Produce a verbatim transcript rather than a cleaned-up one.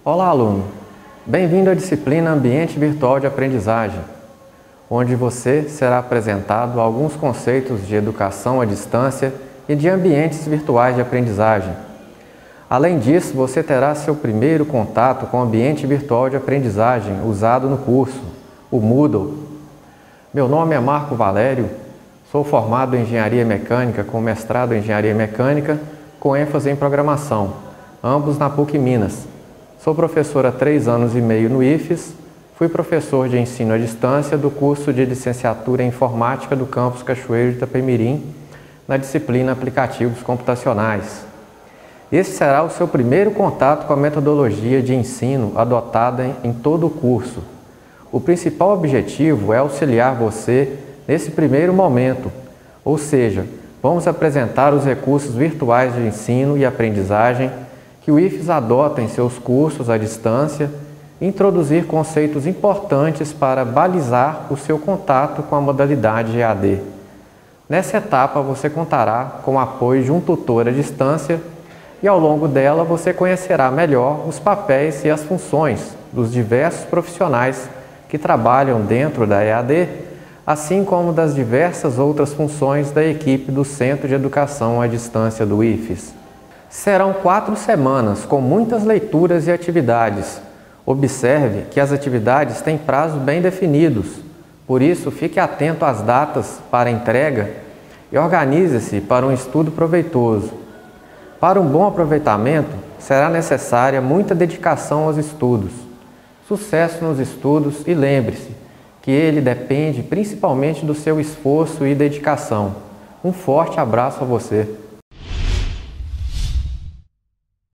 Olá, aluno! Bem-vindo à disciplina Ambiente Virtual de Aprendizagem, onde você será apresentado a alguns conceitos de educação à distância e de ambientes virtuais de aprendizagem. Além disso, você terá seu primeiro contato com o ambiente virtual de aprendizagem usado no curso, o Moodle. Meu nome é Marco Valério, sou formado em Engenharia Mecânica com mestrado em Engenharia Mecânica com ênfase em Programação, ambos na PUC Minas. Sou professor há três anos e meio no I F E S, fui professor de ensino à distância do curso de licenciatura em Informática do campus Cachoeiro de Itapemirim, na disciplina Aplicativos Computacionais. Esse será o seu primeiro contato com a metodologia de ensino adotada em todo o curso. O principal objetivo é auxiliar você nesse primeiro momento, ou seja, vamos apresentar os recursos virtuais de ensino e aprendizagem que o I F E S adota em seus cursos à distância e introduzir conceitos importantes para balizar o seu contato com a modalidade E A D. Nessa etapa, você contará com o apoio de um tutor à distância e, ao longo dela, você conhecerá melhor os papéis e as funções dos diversos profissionais que trabalham dentro da E A D, assim como das diversas outras funções da equipe do Centro de Educação à Distância do I F E S. Serão quatro semanas com muitas leituras e atividades. Observe que as atividades têm prazos bem definidos, por isso fique atento às datas para entrega e organize-se para um estudo proveitoso. Para um bom aproveitamento, será necessária muita dedicação aos estudos. Sucesso nos estudos e lembre-se que ele depende principalmente do seu esforço e dedicação. Um forte abraço a você!